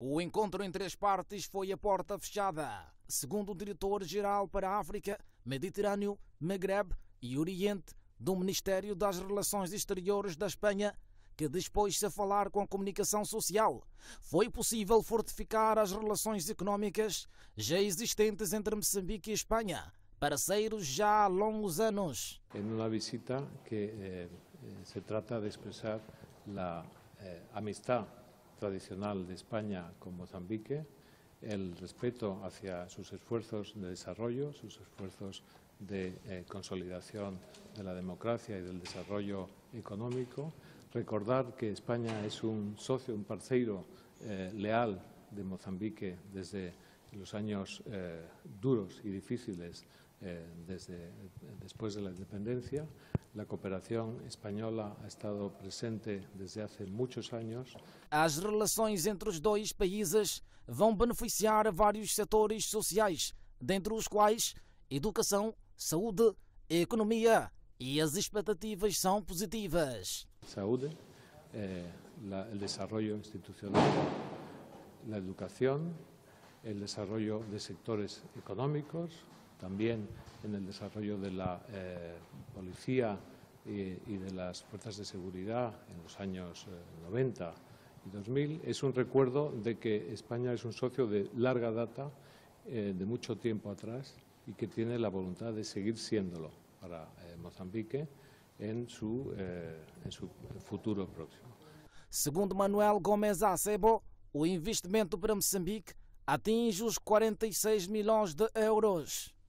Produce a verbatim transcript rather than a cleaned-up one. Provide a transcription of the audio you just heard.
O encontro entre as partes foi a porta fechada. Segundo o diretor-geral para a África, Mediterrâneo, Magreb e Oriente do Ministério das Relações Exteriores da Espanha, que dispôs-se a falar com a comunicação social, foi possível fortificar as relações económicas já existentes entre Moçambique e Espanha, parceiros já há longos anos. En una visita que eh, se trata de expresar la eh, amistad tradicional de España con Mozambique, el respeto hacia sus esfuerzos de desarrollo, sus esfuerzos de eh, consolidación de la democracia y del desarrollo económico. Recordar que España es un socio, un parceiro eh, leal de Mozambique desde los años eh, duros y difíciles eh, desde después de la independencia. La cooperación española ha estado presente desde hace muchos años. As relações entre os dois países vão beneficiar vários setores sociais, dentre os quais educação, saúde, economia, e as expectativas são positivas. Saúde, eh, la, el desarrollo institucional, la educación, el desarrollo de sectores económicos, también en el desarrollo de la eh, policía y, y de las fuerzas de seguridad en los años eh, noventa y dos mil. Es un recuerdo de que España es un socio de larga data, eh, de mucho tiempo atrás, y que tiene la voluntad de seguir siéndolo para eh, Mozambique en su, eh, en su futuro próximo. Segundo Manuel Gomes Acebo, o investimento para Moçambique atinge os quarenta e seis milhões de euros.